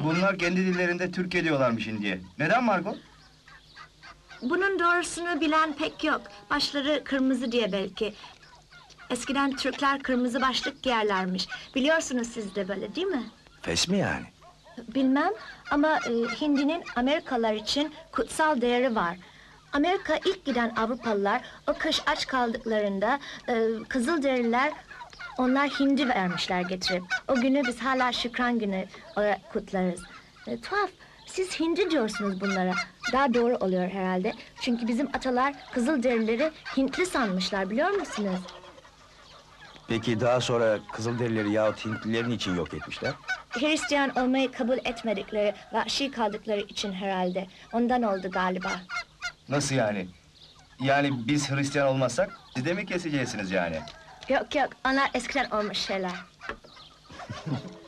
Bunlar kendi dillerinde Türkiye diyorlarmış Hindi'ye. Neden Margot? Bunun doğrusunu bilen pek yok. Başları kırmızı diye belki. Eskiden Türkler kırmızı başlık giyerlermiş. Biliyorsunuz siz de böyle değil mi? Fes mi yani? Bilmem ama Hindi'nin Amerikalılar için kutsal değeri var. Amerika ilk giden Avrupalılar o kış aç kaldıklarında Kızılderililer onlar hindi vermişler getirip. O günü biz hala Şükran Günü olarak kutlarız. Tuhaf. Siz hindi diyorsunuz bunlara. Daha doğru oluyor herhalde. Çünkü bizim atalar Kızılderilileri Hintli sanmışlar biliyor musunuz? Peki daha sonra Kızılderilileri yahut Hintlilerin için yok etmişler? Hristiyan olmayı kabul etmedikleri, vahşi kaldıkları için herhalde. Ondan oldu galiba. Nasıl yani? Yani biz Hristiyan olmazsak siz de mi keseceksiniz yani? Yok yok, onlar eskiden olmuş şeyler.